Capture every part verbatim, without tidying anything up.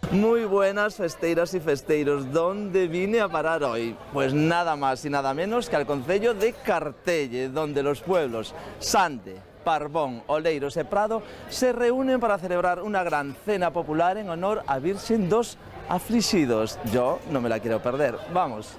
Muy buenas festeiras y festeiros, ¿dónde vine a parar hoy? Pues nada más y nada menos que al concello de Cartelle, donde los pueblos Sande, Parbón, Oleiros e Prado se reúnen para celebrar una gran cena popular en honor a Virxen dos Aflixidos. Yo no me la quiero perder, vamos.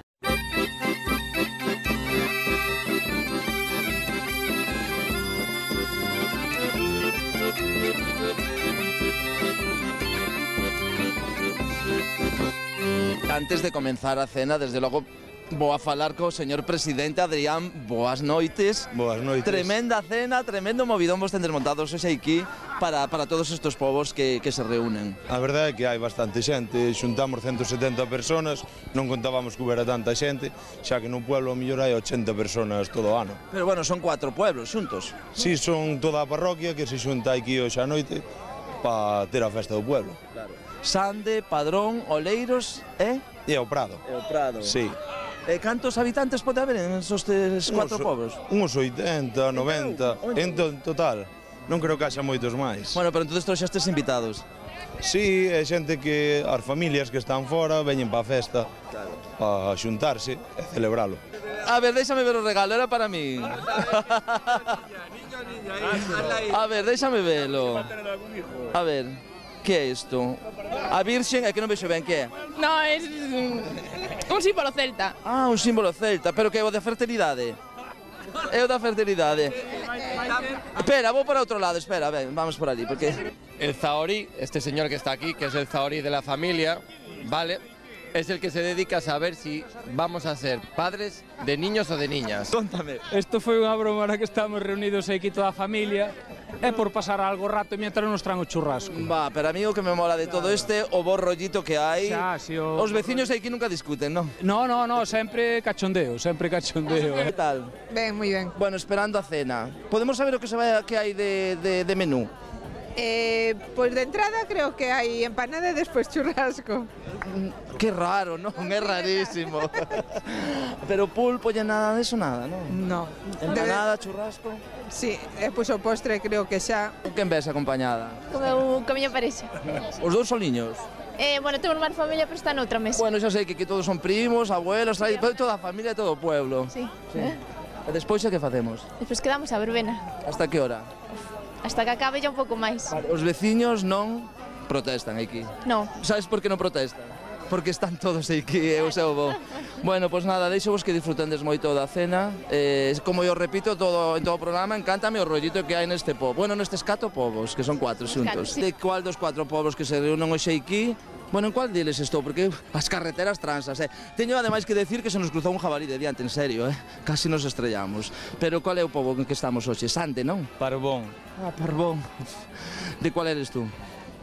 Antes de comenzar a cena, desde logo, vou a falar co señor presidente Adrián. Boas noites. Boas noites. Tremenda cena, tremendo movidón vos tendes montados hoxe aquí para, para todos estes povos que, que se reúnen. A verdade é que hai bastante xente, xuntamos ciento setenta personas, non contábamos que houbera tanta xente, xa que no pueblo a mellor hai ochenta personas todo o ano. Pero bueno, son cuatro pueblos xuntos. Si, son toda a parroquia que se xunta aquí hoxe a noite para ter a festa do pueblo. Claro. Sande, Padrón, Oleiros e... E o Prado. E o Prado. Sí. E cantos habitantes pode haber en esos cuatro povos? Uns oitenta, noventa, en to total. Non creo que haxa moitos máis. Bueno, pero entonces trouxastes invitados. Sí, é xente que as familias que están fora veñen para a festa, claro, para xuntarse e celebralo. A ver, déxame ver o regalo, era para mí. A ver, déxame velo. A ver, que é isto? A Virxen, é que non vexo ben, que é? No, é un símbolo celta. Ah, un símbolo celta, pero que é o da fertilidade. É o da fertilidade. Espera, vou para outro lado, espera, ven, vamos por allí, porque... El zahorí, este señor que está aquí, que es el zahorí de la familia, ¿vale? Es el que se dedica a saber si vamos a ser padres de niños o de niñas. Contame. Isto foi unha broma na que estamos reunidos aquí toda a familia. É por pasar algo rato mientras nos traen o churrasco. Va, pero a mí o que me mola de todo este o bo rollito que hai. Xa, si o... Os veciños aquí nunca discuten, non? No, no, no, sempre cachondeo, sempre cachondeo. Que tal? Ben, moi ben. Bueno, esperando a cena. Podemos saber o que se vai que hai de, de, de menú? Eh, pois de entrada creo que hai empanada e despois churrasco. Que raro, non? É rarísimo. Pero pulpo e nada deso nada, non? No. Empanada, churrasco. Sí, e pois o postre creo que xa. Con quen ves acompañada? Con meu, con a miña parexa. Os dous soliños? Eh, bueno, temos máis familia, pero está noutra mesa. Bueno, xa sei que, que todos son primos, abuelos, sí, toda a familia e todo o pueblo. Sí. Sí. Eh? E despois xa que facemos? Despois quedamos a verbena. Hasta que hora? Hasta que acabe ya un pouco máis. Vale, os veciños non protestan aquí. No. Sabes por que non protestan? Porque están todos aquí, eu seu bo. Bueno, pois nada, deixo vos que disfrutendes moito da cena. Eh, como eu repito todo, en todo o programa, encántame o rollito que hai neste pobo. Bueno, nestes catro povos, que son cuatro xuntos. Sí. De cual dos cuatro povos que se reúnen hoxe aquí? Bueno, en cual deles estou? Porque as carreteras transas, eh? Teño ademais que decir que se nos cruzou un jabalí de diante, en serio, eh? Casi nos estrellamos. Pero cual é o pobo en que estamos hoxe? Sande, non? Parbón. Ah, Parbón. De cual eres tú?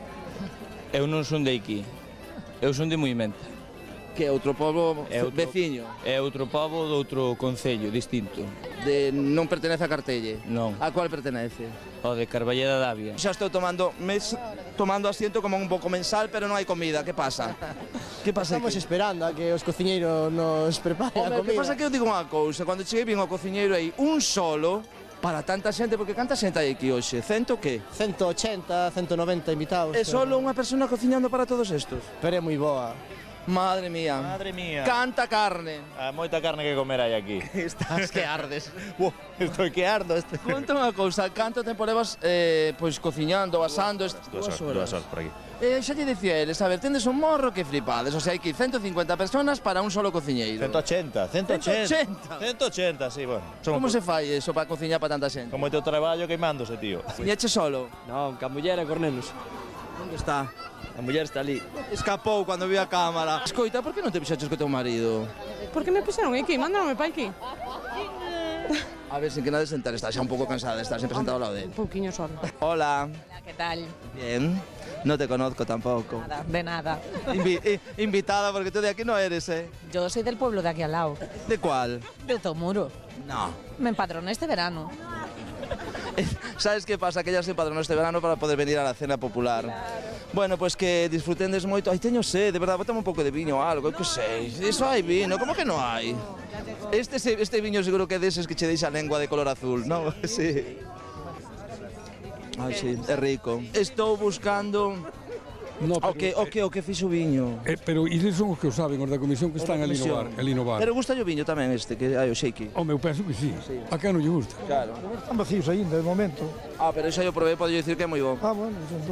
Eu non son de aquí. Eu son de Moimenta. Que é outro pobo É outro- veciño? É outro pobo de outro concello distinto. De, non pertenece a Cartelle? Non. A cual pertenece? O de Carballeda da Avia. Xa estou tomando mes, tomando asiento como un pouco mensal, pero non hai comida. Que pasa? Que pasa Estamos aquí? esperando a que os cociñeiros nos preparen a Home, que comida. pasa que eu digo unha cousa, cando cheguei vin ao cociñeiro aí un solo para tanta xente, porque canta xente hai aquí hoxe? Cento que? ciento ochenta, ciento noventa invitados. É pero- solo unha persona cociñando para todos estos? Pero é moi boa. Madre mía. Madre mía. Canta carne. Ah, moita carne que comer hai aquí. Estás que ardes. Buah, estoy que ardo este. Conta unha cousa, canto tempo levas eh, pois cociñando, asando? Est... Dúas horas, dúas horas por aquí. Eh, xa lle dicía eles, a ver, tendes un morro que flipades, o sea, hai que ciento cincuenta personas para un solo cociñeiro. ciento ochenta, ciento ochenta. ciento ochenta. ciento ochenta, sí, bueno. Somos Como se fai eso para cociñar para tanta xente? con moito traballo queimándose, tío. E eche solo? Non, que a muller é cornelos. Onde está? A muller está ali. Escapou cando vi a cámara. Escoita, por que non te fixaches co teu marido? Por que me puxeron aquí? Mándanme pa aquí. A ver, sin que nada de sentar, estás xa un pouco cansada de estar sempre sentado ao lado de él. Un pouquiño solo. Hola. ¿Qué tal? Bien. No te conozco tampoco. Nada, de nada. Invi eh, invitada, porque tú de aquí no eres, ¿eh? Yo soy del pueblo de aquí al lado, ¿De cuál? de Tomuro. No. Me empadroné este verano. ¿Sabes qué pasa? Que ella se empadronó este verano para poder venir a la cena popular. Bueno, pues que disfrutendes moito. Ai, teño sed, de verdad, bótame un pouco de viño ou algo, que sei. Iso hai vino, como que non hai? Este, este viño seguro que é deses que che deixa a lengua de color azul, non? Sí. Ai, sí, é rico. Estou buscando No, O que, o que, o que fixo o viño? Eh, pero eles son os que o saben, os da comisión que están ali no bar. Ali no bar. Pero gusta o viño tamén este, que hai o shaky? O meu penso que sí. A quen non lle gusta? Claro. Están vacíos aínda, de momento. Ah, pero xa eu probei, podo dicir que é moi bo. Ah, bueno, entón.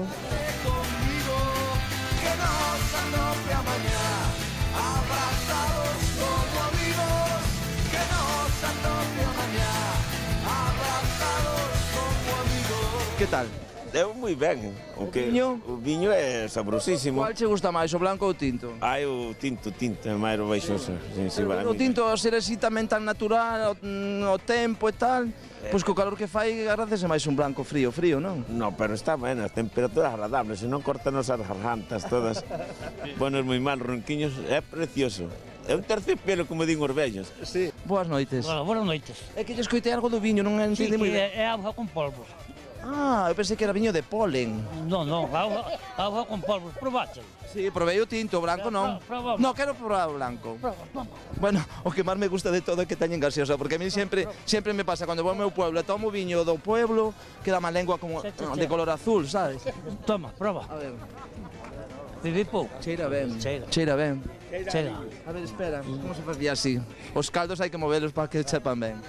Que tal? Eu moi ben. O, que, viño? O viño é sabrosísimo. Qual che gusta máis, o blanco ou o tinto? Hai o tinto, tinto, é máis baixoso. Sí, sí, Pero o tinto, a ser así tamén tan natural, o, o tempo e tal, pois co calor que fai, agradece máis un blanco frío, frío, non? No, pero está ben, as temperaturas agradables, se non cortanos as gargantas todas. Ponos moi mal, ronquiños, é precioso. É un terciopelo, como din os vellos. Sí. Boas noites. Bueno, boas noites. É que lle escoitei algo do viño, non Sí, entende moi que ben. é auga con polvos. Ah, eu pensei que era viño de polen. Non, non, auga, auga con polvos. Probaste. Sí, probei o tinto, o branco non. Proba, proba. No, quero probar o blanco. Proba, toma. Bueno, o que máis me gusta de todo é que teñen gaseosa, porque a mí sempre sempre me pasa cando vou ao meu pueblo e tomo viño do pueblo, queda má lengua como Sí, sí, sí. de color azul, sabes? Toma, proba. A ver, Vivi pouco. cheira ben. Cheira. Cheira ben. Cheira. A ver, espera, como se facía así? Os caldos hai que movelos para que chepan ben.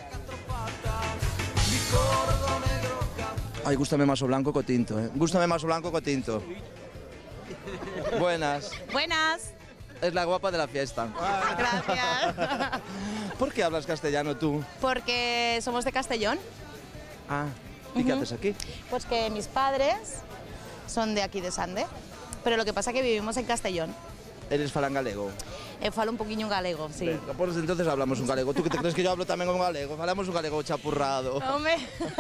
Ai, gústame máis o blanco co tinto, eh. Gústame máis o blanco co tinto. Buenas. Buenas. Es la guapa de la fiesta. Gracias. ¿Por qué hablas castellano tú? Porque somos de Castellón. Ah, ¿y qué Ujú. haces aquí? Pues que mis padres son de aquí de Sande, pero lo que pasa es que vivimos en Castellón. Eres falan galego. Eh, falo un poquillo galego, sí. Venga, pues entonces hablamos un galego. ¿Tú qué te crees que yo hablo también un galego? Hablamos un galego chapurrado. Hombre.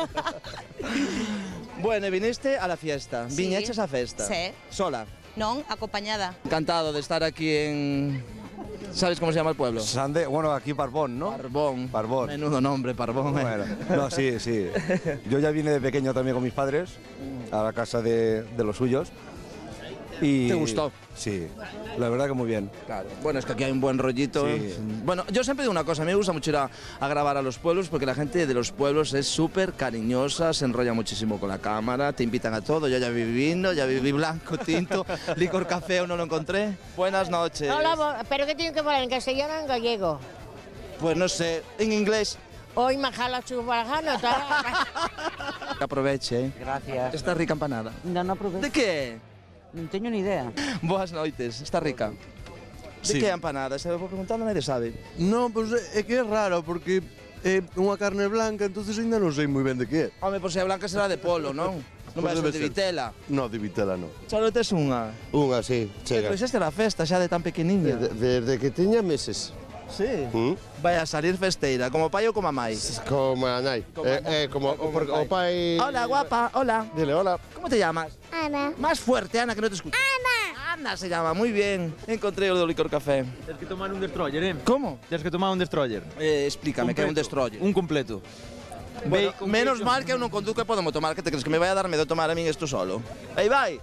Bueno, y viniste a la fiesta. Sí. Viñeches a festa. Sí. Sola. Non, acompañada. Encantado de estar aquí en... ¿Sabes cómo se llama el pueblo? Sande, bueno, aquí Parbón, ¿no? Parbón. Parbón. Menudo nombre, Parbón. eh. Bueno, no, sí, sí. Yo ya vine de pequeño también con mis padres a la casa de, de los suyos. Y, ¿Te gustó? Sí, la verdad que muy bien. Claro. Bueno, es que aquí hay un buen rollito. Sí. Bueno, yo siempre digo una cosa, a mí me gusta mucho ir a, a grabar a los pueblos porque la gente de los pueblos es súper cariñosa, se enrolla muchísimo con la cámara, te invitan a todo. Yo ya viví vino, ya viví blanco, tinto, licor café, aún no lo encontré. Buenas noches. Hola, bo- pero ¿qué tengo que hablar en castellano o en gallego? Pues no sé, en inglés. Hoy majala chubarjano, Aproveche, ¿eh? Gracias. Está rica empanada. No, no probé. ¿De qué? Non teño ni idea. Boas noites, está rica. De Sí. que é a empanada? Se vou preguntando, nadie sabe. Non, pois é que é raro, porque é unha carne blanca, entonces ainda non sei moi ben de que é. Home, por se é blanca será de polo, non? Non vai ser de vitela. Non, de vitela non. Solo tes unha. Unha, sí, chega. Pois esta era a festa xa de tan pequeniña. De- Desde que tiña meses. Sí. ¿Mm? Vai a salir festeira, como pai ou como mai? Como a nai. É, é como, porque o pai... Hola, guapa, hola. Dile, hola. ¿Cómo te llamas? Ana. Más fuerte, Ana, que no te escucho. Ana. Ana se llama, muy bien. Encontré el de licor café. Tens que tomar un destroyer, eh? ¿Cómo? Tens que tomar un destroyer. Eh, explícame, que é un Completo. destroyer. Un completo. Bueno, Bacon, menos bacon. mal que eu non conduzco e podemos tomar. Que te crees que me vai a dar medo tomar a min isto solo? Aí vai.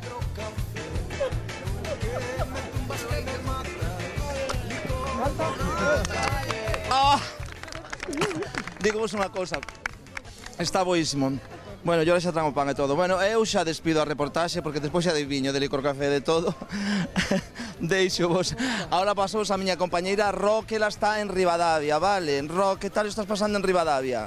Ah. Digo vos unha cousa. Está boísimo. Bueno, yo xa trago pan e todo. Bueno, eu xa despido a reportaxe porque despois xa de viño, de licor café, de todo. Deixo vos. Ahora pasamos a miña compañeira Ro, que ela está en Ribadavia, vale? Ro, que tal estás pasando en Ribadavia?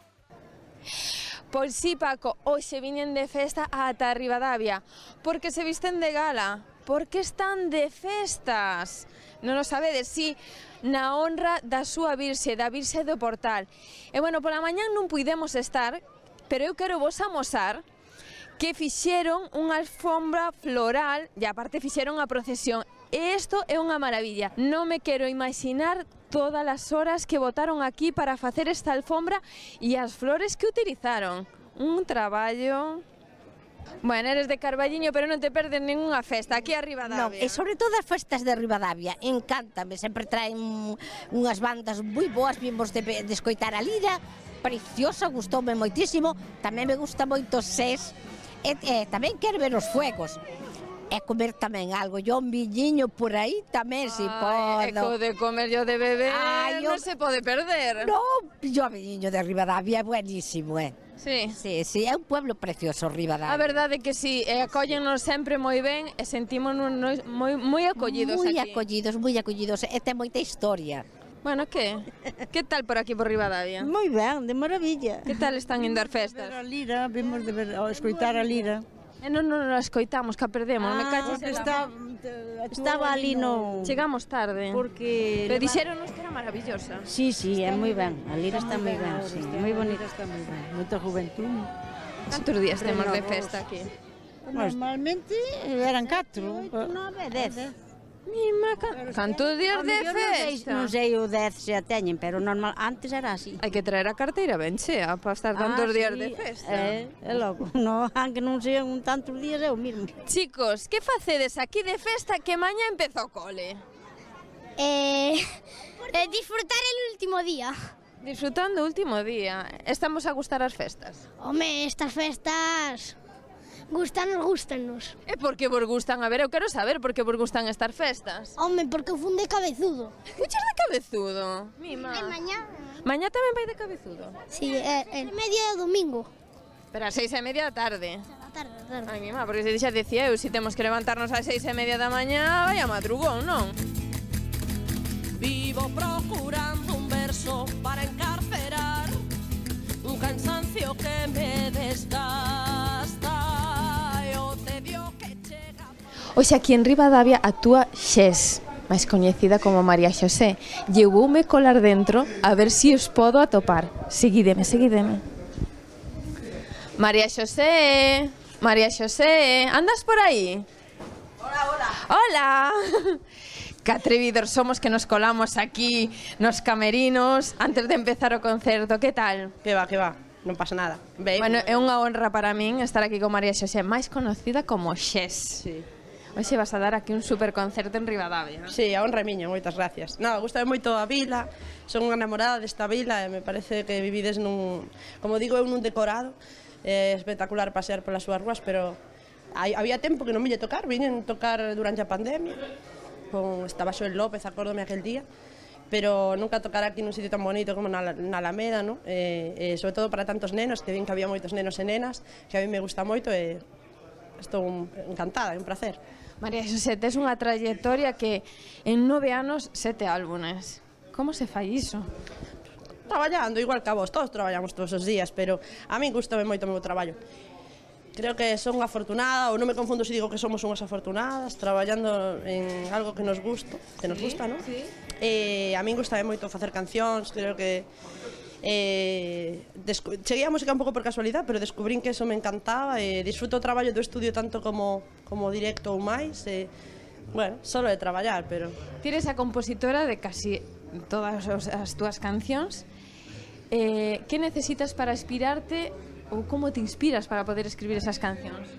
Pois sí, Paco, hoxe viñen de festa ata Ribadavia. Porque se visten de gala? Porque están de festas? Non o sabedes, sí, na honra da súa Virxe, da Virxe do Portal. E bueno, pola mañán non puidemos estar, pero eu quero vos amosar que fixeron unha alfombra floral e aparte fixeron a procesión. E isto é unha maravilla. Non me quero imaginar todas as horas que botaron aquí para facer esta alfombra e as flores que utilizaron. Un traballo... Bueno, eres de Carballiño, pero non te perdes ninguna festa aquí a Non, Ribadavia. e sobre todo as festas de Ribadavia, encántame, sempre traen unhas bandas moi boas, vimos de, de escoitar a lira, preciosa, gustoume moitísimo, tamén me gusta moito ses, e, e tamén quero ver os fuegos. E comer tamén algo, yo un viñiño por aí tamén si Ai, podo. eco de comer yo de beber, Ai, non eu- se pode perder. No, yo viñiño de Ribadavia é buenísimo, eh. Sí. Sí, sí, é un pueblo precioso, Ribadavia. A verdade é que sí, e acóllennos sempre moi ben e sentímonos moi, moi acollidos Moi aquí. acollidos, moi acollidos, e ten moita historia. Bueno, que? Que tal por aquí por Ribadavia? Moi ben, de maravilla. Que tal están indo as festas? A lira, vimos de ver, a escoitar a lira. E non nos la escoitamos, que a perdemos, me Ah, caches porque en la está, mano. estaba ali no... Chegamos tarde. Porque... Pero dixéronos que era maravillosa. Sí, sí, é moi ben, a lira está moi ben, sí, moi bonita. Está moi ben, moita juventud. Cantos días temos de festa aquí? Normalmente eran catro. nove, dez. Mima, cantos días de festa? Non sei o dez se a teñen, pero normal, antes era así. Hai que traer a carteira ben chea para estar tantos Ah, días sí, de festa. É, é logo, no, aunque non sean tantos días é o mismo. Chicos, que facedes aquí de festa que maña empezou o cole? Eh, eh, disfrutar el último día. Disfrutando o último día. Estamos a gustar as festas? Home, estas festas gustanos, gustanos. E por que vos gustan? A ver, eu quero saber por que vos gustan estas festas. Home, porque fun de cabezudo. Fuches de cabezudo? Mima. E mañá? Mañá tamén vai de cabezudo? Sí, é, é media do domingo. Pero a seis e media da tarde. A tarde, a tarde. Ai, mima, porque se xa decía eu, se temos que levantarnos a seis e media da mañá, vaya madrugón, non? Vivo procurando un verso para encarcerar un cansancio que me desgasta e o tedio que chega. Hoxe aquí en Ribadavia actúa Xés, máis coñecida como María Xosé. Llevoume colar dentro a ver si os podo atopar. Seguideme, seguideme. María Xosé, María Xosé, andas por aí? Hola, hola. Hola. Que atrevidos somos que nos colamos aquí nos camerinos antes de empezar o concerto. Que tal? Que va, que va, non pasa nada. Ven. Bueno, é unha honra para min estar aquí con María Xosé, máis conocida como Xés. Sí. Hoxe vas a dar aquí un super concerto en Ribadavia. Sí, a honra miña, moitas gracias. No, gustame moito a vila, son unha namorada desta vila e me parece que vivides nun, como digo eu, nun decorado. É espectacular pasear polas súas ruas, pero hai, había tempo que non me lle tocar, viñen tocar durante a pandemia. Con, estaba Xoel López, acórdome aquel día, pero nunca tocar aquí nun sitio tan bonito como na, na Alameda, ¿no? E, e sobre todo para tantos nenos, que vin que había moitos nenos e nenas, que a mí me gusta moito e estou un, encantada, é un placer. María Xosé, tes unha trayectoria que en nove anos sete álbumes. Como se fai iso? Traballando, igual que a vos, todos traballamos todos os días, pero a mí gustame moito o meu traballo. Creo que son afortunada, ou non me confundo se digo que somos unhas afortunadas, traballando en algo que nos gusta, que nos gusta, non? Sí. Eh, a min gustame moito facer cancións, creo que eh, cheguei a música un pouco por casualidade, pero descubrín que eso me encantaba e disfruto o traballo do estudio tanto como, como directo ou máis, e, bueno, solo de traballar, pero... Ti eres a compositora de casi todas as túas cancións. Eh, que necesitas para inspirarte ou como te inspiras para poder escribir esas cancións?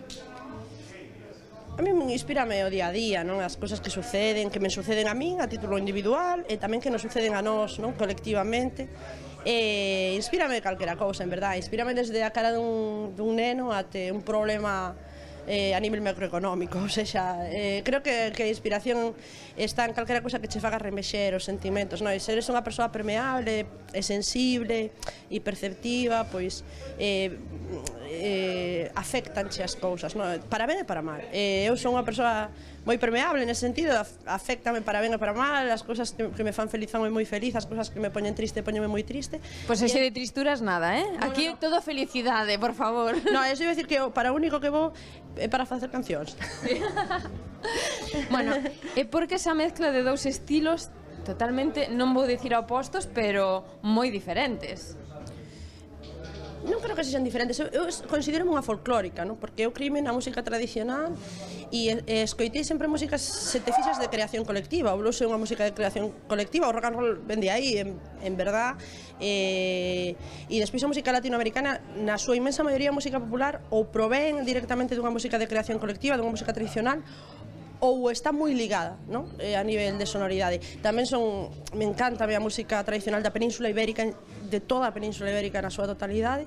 A mí me inspírame o día a día, non? As cousas que suceden, que me suceden a min a título individual e tamén que nos suceden a nós, non? Colectivamente. E inspírame calquera cousa, en verdad. Inspírame desde a cara dun, dun neno até un problema eh, a nivel macroeconómico, ou seja, eh, creo que, que a inspiración está en calquera cousa que che faga remexer os sentimentos, non? E se eres unha persoa permeable, e sensible, e perceptiva, pois eh, eh, afectanche as cousas, non? Para ben e para mal. Eh, eu son unha persoa moi permeable nese sentido, afectame para ben e para mal, as cousas que, que me fan feliz fan moi feliz, as cousas que me poñen triste poñenme moi triste. Pois pues hoxe de tristuras nada, eh? No, aquí no, no. todo felicidade, por favor. No, eso iba a decir que eu, para o único que vou é para facer cancións. Bueno, é porque esa mezcla de dous estilos totalmente, non vou dicir opostos, pero moi diferentes. Non creo que sexan diferentes, eu, eu considero unha folclórica, non? Porque eu crime na música tradicional e, e escoitei sempre músicas, se te fixas, de creación colectiva. O blues é unha música de creación colectiva, o rock and roll ven de aí, en, en verdad. E, e despois a música latinoamericana, na súa inmensa maioría música popular, ou provén directamente dunha música de creación colectiva, dunha música tradicional, ou está moi ligada, non? A nivel de sonoridade. Tamén son, me encanta a música tradicional da Península Ibérica, de toda a Península Ibérica na súa totalidade,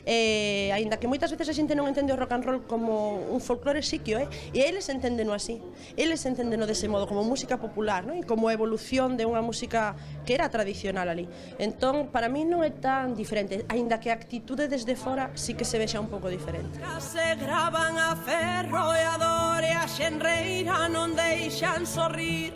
e aínda que moitas veces a xente non entende o rock and roll como un folclore siquio, eh? E eles entendeno así, eles entendeno dese modo, como música popular, non? E como evolución de unha música que era tradicional ali. Entón, para mí non é tan diferente, aínda que a actitude desde fora sí que se vexa un pouco diferente. Se gravan a ferro e a dor e a xenreira non deixan sorrir.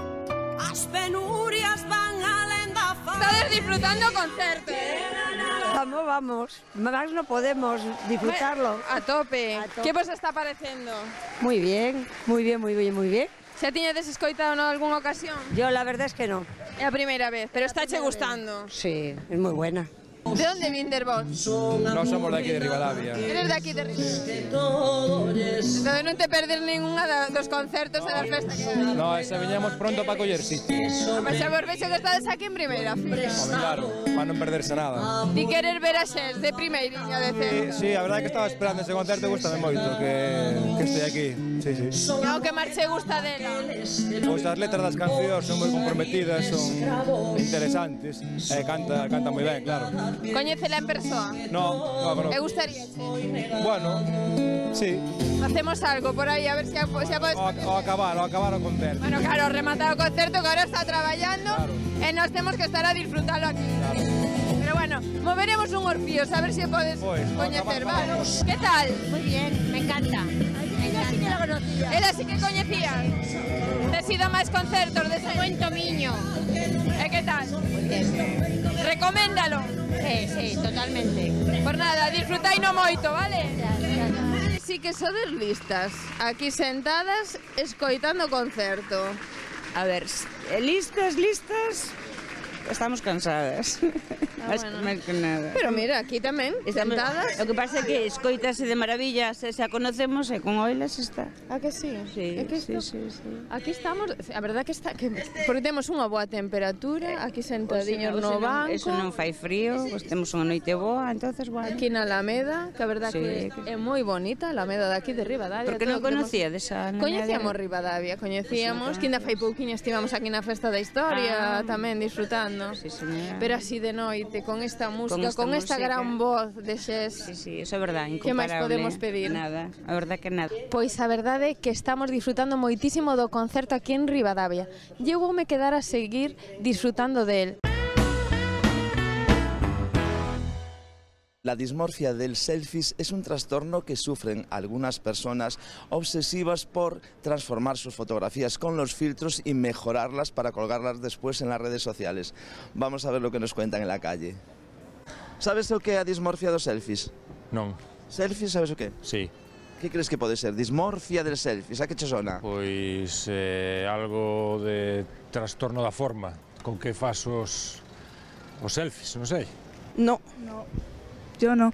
As penurias van alén da fama. Estades disfrutando o concerto. Vamos, vamos, más no podemos disfrutarlo. A tope. a tope. Que vos está parecendo? Muy bien, muy bien, muy bien, muy bien. Xa tiñades escoitado en algunha ocasión? Yo la verdad es que no. É a primeira vez, pero está che gustando. Sí, es muy buena. De onde vinder vos? No somos de aquí de Ribadavia. Eres de aquí de Ribadavia. Entón non te perdes ninguna dos concertos e da festa que hai. No, esa viñamos pronto para coller sitio. Mas xa vos vexo que estades aquí en primeira fila. Home, claro, para non perderse nada. Ti querer ver a Xes de primeiriña de cerca. Sí, sí, a verdade que estaba esperando ese concerto, gustame moito que, que este aquí. Sí, sí. E o que máis che gusta dela? Pois as letras das cancións son moi comprometidas, son interesantes, e canta, canta moi ben, claro. Coñécela en persoa? No, no, no. E gustaría? Bueno, sí. Hacemos algo por aí, a ver se si a podes... O, o acabar, o acabar o concerto. Bueno, claro, rematar o concerto que ahora está traballando, claro. E nos temos que estar a disfrutalo aquí. Claro. Pero bueno, moveremos un orfíos, a ver se si podes pues, coñecer, vale. Que tal? Muy bien, me encanta. Ella sí que la conocía. Ela sí que coñecía. Tes ido máis concertos de ese... Buen tomiño. E que tal? Muy bien. Recoméndalo. Sí, sí, totalmente. Por nada, disfrutaino moito, vale? Sí que sodes listas, aquí sentadas, escoitando o concerto. A ver, listas, listas... Estamos cansadas. Ah, máis, bueno. máis que nada. Pero mira, aquí tamén, Estamos, sentadas. o que pasa é que escoitase de maravilla, se xa conocemos e con oilas está. A que sí? Sí, É que sí, esto- sí, sí. Aquí estamos, a verdad que está que porque temos unha boa temperatura, aquí sentadiños Hoxe no non- banco. Eso non fai frío, pois temos unha noite boa, entonces bueno. Aquí na Alameda, que a verdad Sí, que é moi bonita, a Alameda de aquí de Ribadavia. Porque non Todo o que conocía temos- desa Coñecíamos Ribadavia, coñecíamos, que ainda fai pouquiño estivamos aquí na Festa da Historia, Ah. tamén disfrutando. Sí, señora. Pero así de noite, con esta música, esta con esta, música. gran voz de Xes. Sí, sí, eso é verdade, Que máis incomparable. podemos pedir? Nada, a verdade que nada. Pois a verdade é que estamos disfrutando moitísimo do concerto aquí en Ribadavia. Eu voume quedar a seguir disfrutando del. La dismorfia del selfies es un trastorno que sufren algunas personas obsesivas por transformar sus fotografías con los filtros y mejorarlas para colgarlas después en las redes sociales. Vamos a ver lo que nos cuentan en la calle. Sabes o que é a dismorfia dos selfies? Non. Selfies, sabes o que? Sí. Que crees que pode ser? Dismorfia del selfies, a que che sona? Pois eh, algo de trastorno da forma con que fas os, os selfies, non sei. No. No. Yo no.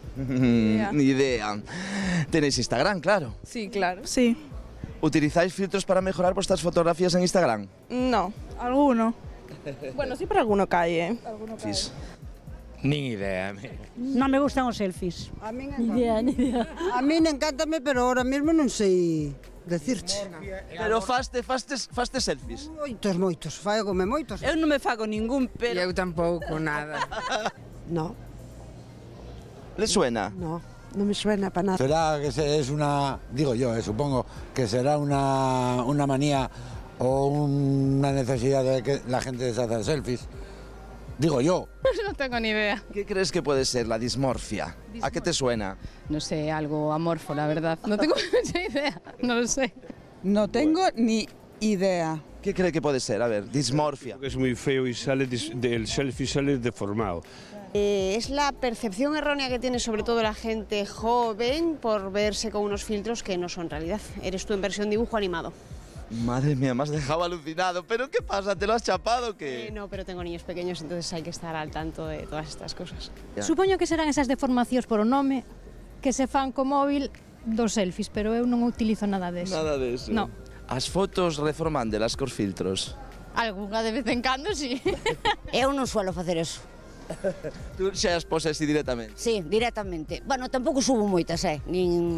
Ni idea. Tenéis Instagram, claro. Sí, claro. Sí. ¿Utilizáis filtros para mejorar vuestras fotografías en Instagram? No. Alguno. Bueno, siempre alguno cae, ¿eh? Fis. Nin idea. Non me gustan os selfies. A min Ni idea, ni idea. A min encántame, pero ahora mesmo non sei decirche. Pero faste, fastes, fastes selfies? Moitos, moitos, fágome moitos. Eu non me fago ningún, pero... Eu tampouco, nada. No. ¿Le suena? No, no me suena para nada. Será que se- es una, digo yo, eh, supongo que será una, una manía o una necesidad de que la gente se haga selfies. Digo yo. No tengo ni idea. ¿Qué crees que puede ser la dismorfia? ¿A qué te suena? No sé, algo amorfo, la verdad. No tengo mucha idea, no lo sé. No tengo ni idea. ¿Qué cree que puede ser? A ver, dismorfia. Es muy feo y sale dis- del selfie sale deformado. Eh, es la percepción errónea que tiene sobre todo la gente joven por verse con unos filtros que no son realidad. Eres tú en versión dibujo animado. Madre mía, me has dejado alucinado. ¿Pero qué pasa? ¿Te lo has chapado o Eh, qué? no, pero tengo niños pequeños, entonces hay que estar al tanto de todas estas cosas. Supoño que serán esas deformacións por o nome que se fan co móvil dos selfies, pero eu non utilizo nada deso. Nada de eso. No. As fotos reforman de las cos filtros. Algunha de vez en cando, sí. Eu non suelo facer eso. Tú xa as poses así directamente. Sí, directamente. Bueno, tampouco subo moitas, eh, nin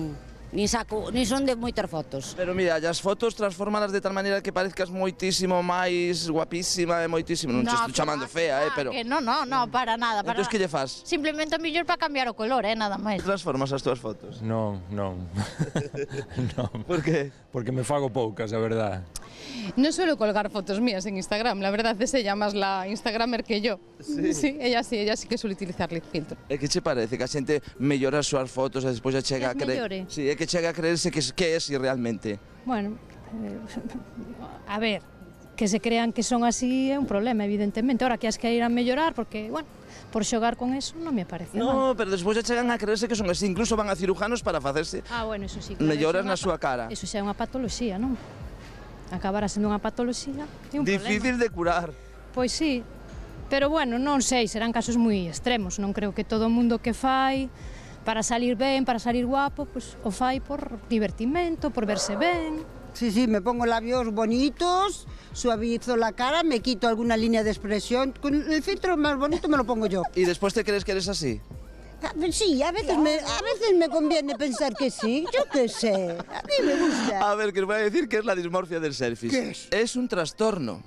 nin saco, nin son de moitas fotos. Pero mira, as fotos transformalas de tal maneira que parezcas moitísimo máis guapísima e moitísimo, non te estou chamando fea, eh, pero... Que non, non, non, para nada, para Entón, que lle fas? Simplemente o mellor para cambiar o color, eh, nada máis. Transformas as túas fotos? Non, non. non. Por que? Porque me fago poucas, a verdad. No suelo colgar fotos mías en Instagram, la verdad es ella más la instagramer que yo. Sí. Sí, ella sí, ella sí que suele utilizar filtro. E que che parece? Que a xente mellora as súas fotos e despois a chega a Que as mellore? creer... Sí, é que chega a creerse que, que é así realmente. Bueno, eh, a ver, que se crean que son así é un problema, evidentemente. Ahora que as que irán mellorar, porque, bueno, por xogar con eso non me parece No, mal. pero despois a chegan a creerse que son así, incluso van a cirujanos para facerse Ah, bueno, eso sí. Claro, melloras eso é na unha súa pa- cara. Eso xa é unha patoloxía, non? Acabará sendo unha patoloxía e un Difícil problema. de curar. Pois sí, pero bueno, non sei, serán casos moi extremos, non creo que todo o mundo que fai para salir ben, para salir guapo, pois o fai por divertimento, por verse ben. Sí, sí, me pongo labios bonitos, suavizo la cara, me quito alguna línea de expresión. Con el filtro más bonito me lo pongo yo. ¿Y después te crees que eres así? Ah, Sí, a veces, me, a veces me conviene pensar que sí, yo qué sé, a mí me gusta. A ver, que os voy a decir que es la dismorfia del selfie. ¿Qué es? Es un trastorno.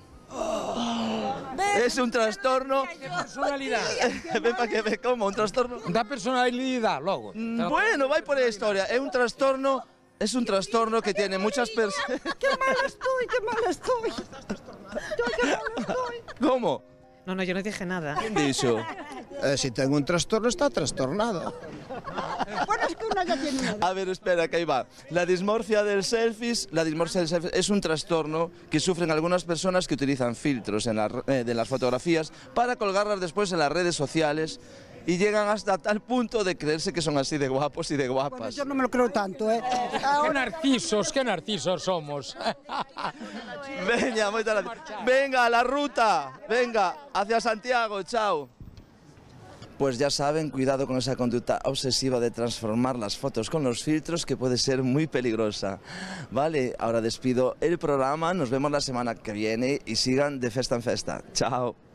Es un trastorno. Personalidad. Ven para que ve como un trastorno. Da personalidad, logo. Bueno, vai por la historia. Es un trastorno. Es un trastorno que tiene muchas personas. ¡Qué mala estoy, qué mala estoy! Yo, qué mala estoy. ¿Cómo? No, no, yo no dije nada. ¿Quién dicho? Eh, si tengo un trastorno, está trastornado. Bueno, es que una ya tiene una. A ver, espera, que ahí va. La dismorfia del selfies, la dismorfia del selfies es un trastorno que sufren algunas personas que utilizan filtros en la, eh, de las fotografías para colgarlas después en las redes sociales y llegan hasta tal punto de creerse que son así de guapos y de guapas. Bueno, yo no me lo creo tanto, ¿eh? Qué narcisos, qué narcisos somos. Venga, moitas gracias. Venga, a la ruta. Venga, hacia Santiago, chao. Pues ya saben, cuidado con esa conducta obsesiva de transformar las fotos con los filtros, que puede ser muy peligrosa. Vale, ahora despido el programa, nos vemos la semana que viene y sigan de festa en festa. Chao.